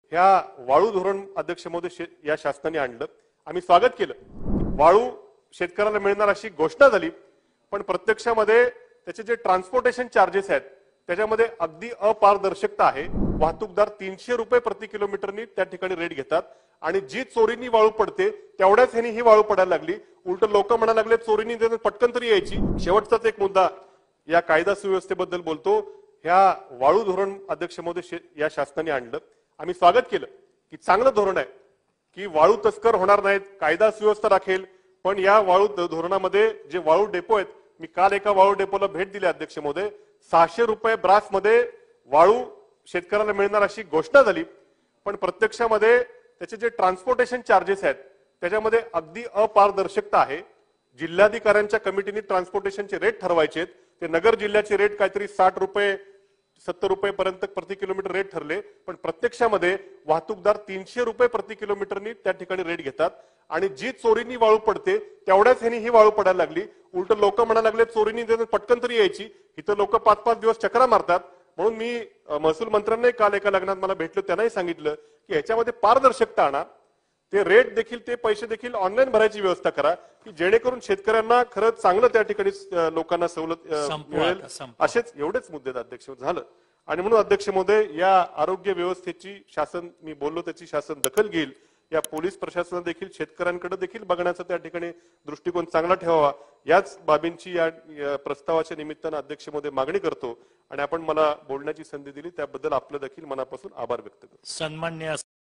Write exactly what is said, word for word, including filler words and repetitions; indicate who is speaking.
Speaker 1: ह्या वाळू धोरण अध्यक्ष महोदय या शासनाने आणलं, आम्ही स्वागत केलं। वाळू शेतकऱ्याला मिळणार अशी घोषणा झाली, पण प्रत्यक्षामध्ये त्याचे जे ट्रान्सपोर्टेशन चार्जेस आहेत त्याच्यामध्ये अगदी अपारदर्शकता आहे। वाहतूकदार तीनशे रुपये प्रति किलोमीटरनी त्या ठिकाणी रेट घेतात आणि जी चोरीनी वाळू पडते तेवढ्याच ह्यानी ही वाळू पडायला लागली। उलट लोक म्हणायला लागले चोरीनी पटकन तरी यायची। शेवटचाच एक मुद्दा या कायदा सुव्यवस्थेबद्दल बोलतो, ह्या वाळू धोरण अध्यक्ष महोदय या शासनाने आणलं, आम्ही स्वागत केलं की चांगलं धोरण आहे की वाळू तस्कर होणार नाहीत, कायदा सुव्यवस्था राखेल। पण या वाळू धोरणामध्ये जे वाळू डेपो आहेत, मी काल एका वाळू डेपोला भेट दिली अध्यक्ष महोदय, सहाशे रुपये ब्रास मध्ये वाळू शेतकऱ्याला मिळणार अशी घोषणा झाली, पण प्रत्यक्षामध्ये त्याचे जे ट्रान्सपोर्टेशन चार्जेस आहेत त्याच्यामध्ये अगदी अपारदर्शकता आहे। जिल्हाधिकाऱ्यांच्या कमिटीने ट्रान्सपोर्टेशनचे रेट ठरवायचे, ते नगर जिल्ह्याचे रेट काहीतरी साठ रुपये सत्तर रुपये पर्यंत प्रति किलोमीटर रेट ठरले, पण प्रत्यक्षामध्ये वाहतूकदार तीनशे रुपये प्रति किलोमीटरनी त्या ठिकाणी रेट घेतात आणि जी चोरीनी वाळू पडते तेवढ्याच ह्यानी ही वाळू पडायला लागली। उलट लोक म्हणायला लागले चोरीनी पटकन तरी यायची, इथं लोक पाच पाच दिवस चक्रा मारतात। म्हणून मी महसूल मंत्र्यांनाही काल एका लग्नात मला भेटलो, त्यांनाही सांगितलं की ह्याच्यामध्ये पारदर्शकता आणा, ते रेट देखील ते पैसे देखील ऑनलाईन भरायची व्यवस्था करा की जेणेकरून शेतकऱ्यांना खरंच चांगलं त्या ठिकाणी लोकांना सवलत मिळेल। असेच एवढेच मुद्दे अध्यक्ष झालं आणि म्हणून अध्यक्ष महोदय या आरोग्य व्यवस्थेची शासन, मी बोललो त्याची शासन दखल घेईल। या पोलीस प्रशासन देखील शेतकऱ्यांकडे देखील बघण्याचा त्या ठिकाणी दृष्टिकोन चांगला ठेवावा, याच बाबींची या प्रस्तावाच्या निमित्तानं अध्यक्ष महोदय मागणी करतो आणि आपण मला बोलण्याची संधी दिली त्याबद्दल आपलं देखील मनापासून आभार व्यक्त करतो।
Speaker 2: सन्मान्य